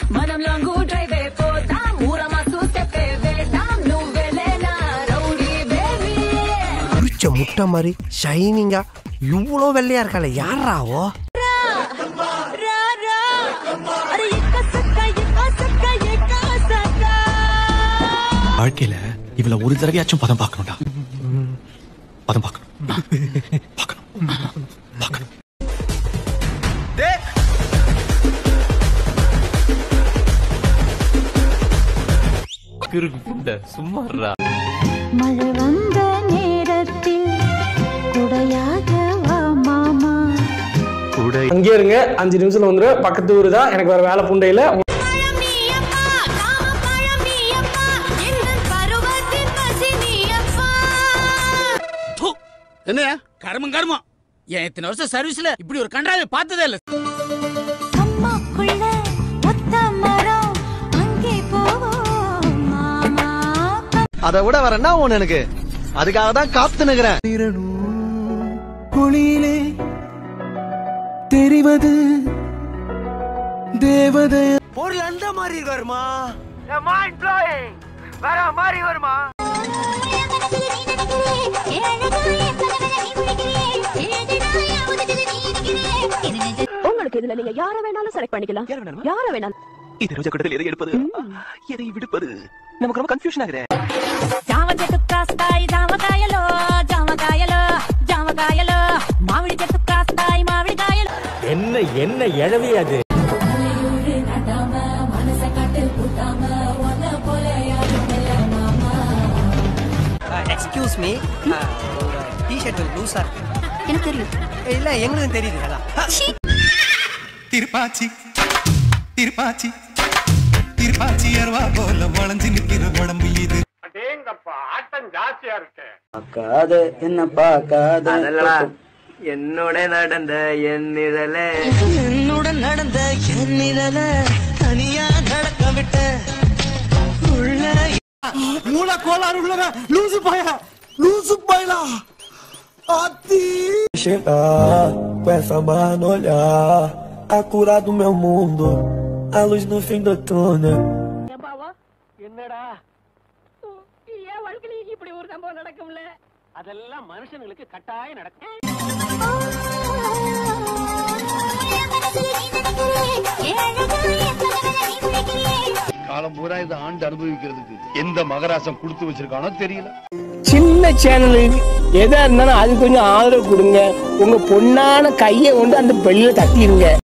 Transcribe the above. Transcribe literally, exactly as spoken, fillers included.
முட்டை மாதிரி ஷைனிங்கா இவ்வளோ வெள்ளையா இருக்கால யாராவோ? வாழ்க்கையில இவ்வளவு ஒரு தடவையாச்சும் பதம் பார்க்கணும்டா. பதம் பார்க்கணும் பார்க்கணும் பார்க்கணும். சும்மாறா மழை வந்த நேரத்தில் குடையாக வா மாமா. அங்கே இருங்க, அஞ்சு நிமிஷத்துல வந்துரு. பக்கத்து ஊரு தான், எனக்கு வேற வேலை புண்டையில. என்ன கர்மம் கர்மம், என் இத்தனை வருஷம் சர்வீஸ்ல இப்படி ஒரு கண்டாவை பார்த்ததே இல்ல. அதை விட வரேன்னா ஒண்ணு எனக்கு, அதுக்காக தான் காத்து நிக்கிறேன். குளியிலே தெரிவது தேவதை. பொருள் அந்த மாதிரி வருமா? வேற மாதிரி வருமா? உங்களுக்கு இதுல நீங்க யார வேணாலும் செலக்ட் பண்ணிக்கலாம். யார வேணாலும். இது ரோஜா கூட்டத்தில் எதை எடுப்பது எதை விடுப்பது நமக்கு ரொம்ப கன்ஃபியூஷன் ஆகுது. జామ చెట్టు కాస్తాయి జామకాయలు, జామకాయలు జామకాయలు, మామిడి చెట్టు కాస్తాయి మామిడికాయలు. என்ன என்ன எழவி அது? எக்ஸ்கியூஸ் மீ, டி-ஷர்ட் லூசா இருக்கு. எனக்கு தெரியும். இல்ல எங்களுக்கு தெரியுது. அதான் திருப்பாச்சி திருப்பாச்சி திருப்பாச்சி அருவா போல வளைஞ்சு நிக்கிற உடம்பு இது. அடேங்கப்பா, ஆட்டம் ஜாஸ்தியா இருக்கு. பார்க்காத என்ன பார்க்காத அதெல்லாம் என்னோட நடந்த என் நிழல என்னுடன் நடந்த என் நிழல தனியா நடக்க விட்ட உள்ள மூல கோளாறு உள்ளவ லூசு பாயா, லூசு பாயலா அத்தி. Chegar com essa barra no olhar, a cura do meu mundo, a luz no fim do túnel. என்னடா ஏன் வாழ்க்கையில இப்படி ஒரு சம்பவம் நடக்கும்ல? அதெல்லாம் மனுஷங்களுக்கு கட்டாயம் நடக்கும். காலம் பூரா இதை ஆண்டு அனுபவிக்கிறதுக்கு எந்த மகராசம் கொடுத்து வச்சிருக்கானோ தெரியல. சின்ன சேனல் எதா இருந்தாலும் அது கொஞ்சம் ஆதரவு கொடுங்க. உங்க பொண்ணான கையை கொண்டு அந்த பெல்ல தட்டிடுங்க.